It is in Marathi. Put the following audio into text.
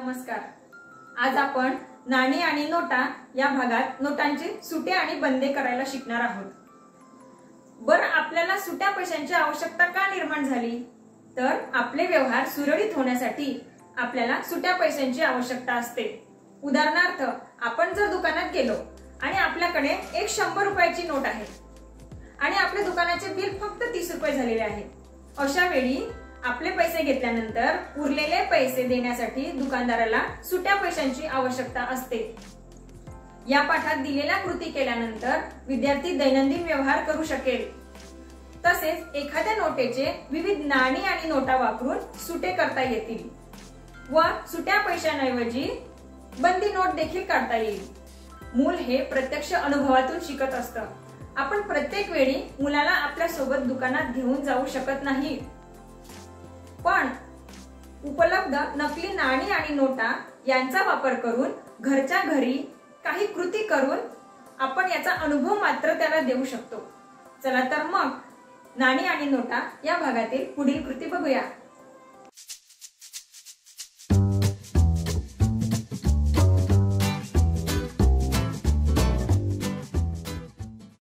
नमस्कार। आज आपण नाणी आणि नोटा या भागात नोटांचे सुटे आणि बंदे करायला शिकणार आहोत। बरं, आपल्याला सुट्या पैशांची आवश्यकता का निर्माण झाली? तर आपले व्यवहार सुरळीत होण्यासाठी आपल्याला सुट्या पैशांची आवश्यकता असते। उदाहरणार्थ, आपण जर दुकानात गेलो आणि आपल्याकडे एक 100 रुपयाची नोट आहे आणि आपल्या दुकानाचे बिल फक्त 30 रुपये झालेले आहे। अशा वेळी आपले पैसे घेतल्यानंतर उरलेले पैसे देण्यासाठी दुकानदाराला सुट्या पैशांची आवश्यकता असते। या पाठात दिलेल्या कृती केल्यानंतर विद्यार्थी दैनंदिन व्यवहार करू शकेल। तसेच एखाद्या नोटेचे विविध नाणी आणि नोटा वापरून सुटे करता येतील व सुट्या पैशांऐवजी बंदी नोट देखील काढता येईल। मूल हे प्रत्यक्ष अनुभवातून शिकत असतं। आपण प्रत्येक वेळी मुलाला आपल्या सोबत दुकानात घेऊन जाऊ शकत नाही, पण उपलब्ध नकली नाणी आणि नोटा यांचा वापर करून घरच्या घरी काही कृती करून आपण याचा अनुभव मात्र त्याला देऊ शकतो। चला तर मग नाणी आणि नोटा या भागातील पुढील कृती बघूया।